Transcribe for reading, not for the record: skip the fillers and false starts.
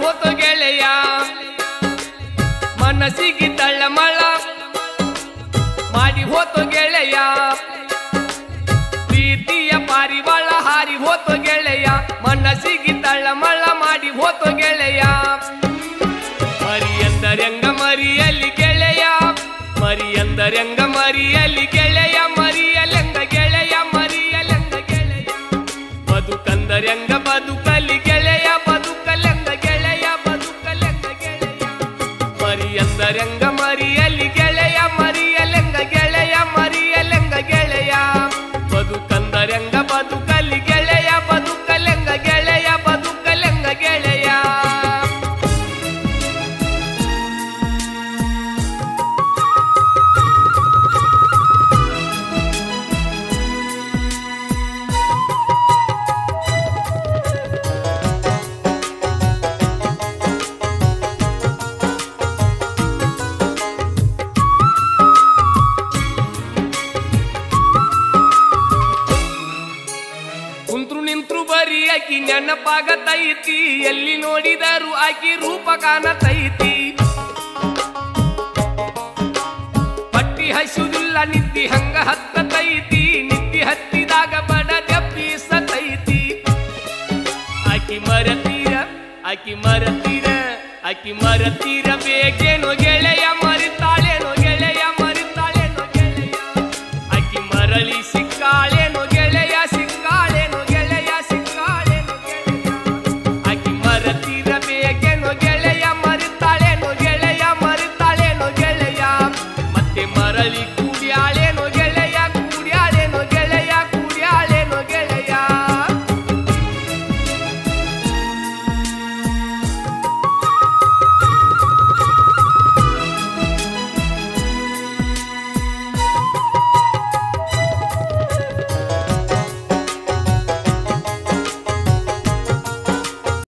ಹೋತು ಗೆಳೆಯ ಮನಸ್ಸಿಗೆ ತಳ್ಳಮಳ ಮಾಡಿ ಹೋತು ಗೆಳೆಯ ಪ್ರೀತಿಯ ಪಾರಿವಾಳ ಹಾರಿ ಹೋತು ಗೆಳೆಯ ಮನಸ್ಸಿಗೆ ತಳ್ಳಮಳ ಮಾಡಿ ಹೋತು ಗೆಳೆಯ ಮರಿಯಂದರಂಗ ಮರಿಯಲ್ಲಿ ಗೆಳೆಯ ಮರಿಯಂದರಂಗ ಮರಿಯಲ್ಲಿ ಗೆಳೆಯ ಮರಿಯಲೆಂಗ ಗೆಳೆಯ ಮರಿಯಲೆಂಗ ಗೆಳೆಯ ಬದುಕಂದರಂಗ ಬದುಕಲಿ ಗೆಳೆಯ ಬದುಕಲೆಂಗ ಗೆಳೆಯ ಬದುಕಲೆಂಗ ಗೆಳೆಯ ಮರಿಯಂದರಂಗ ಮರಿಯಲ್ಲಿ ಗೆಳೆಯ ಮರಿಯಲೆಂಗ ಗೆಳೆಯ ಮರಿಯಲೆಂಗ ಗೆಳೆಯ ಬದುಕಂದರಂಗ ಬದುಕಲಿ ಗೆಳೆಯ ಬದುಕಲೆಂಗ ಗೆಳೆಯ ಬದುಕಲೆಂಗ ಗೆಳೆಯ ಆಕಿ ನೆನಪಾಗತೈತಿ ಎಲ್ಲಿ ನೋಡಿದರು ಆಕಿ ರೂಪ ಕಾಣತೈತಿ ಪಟ್ಟಿ ಹಸುದಿಲ್ಲ ನಿದ್ದಿ ಹಂಗ ಹತ್ತತೈತಿ ನಿದ್ದಿ ಹತ್ತಿದಾಗ ಬಡ ದಪ್ಪಿಸತೈತಿ ಆಕಿ ಮರತೀರ ಆಕಿ ಮರತೀರ ಆಕಿ ಮರತೀರ ಬೇಕೇನೋ ಗೆಳೆಯ ಮರಿತಾಳೇನೋ ಗೆಳೆಯ ಮರಿತಾಳೇನೋ ಗೆಳೆಯ ಆಕಿ ಮರಳಿ ಸಿಕ್ಕಾಳೇನೋ ಗೆಳೆಯ ಸಿಕ್ಕಾಳೇನೋ ಗೆಳೆಯ ಸಿಕ್ಕಾಳೇನೋ ಗೆಳೆಯ ಆಕಿ ಮರತೀರ ಬೇಕೇನೋ ಗೆಳೆಯ ಮರಿತಾಳೇನೋ ಗೆಳೆಯ ಮರಿತಾಳೇನೋ ಗೆಳೆಯ ಮತ್ತೆ ಮರಳಿ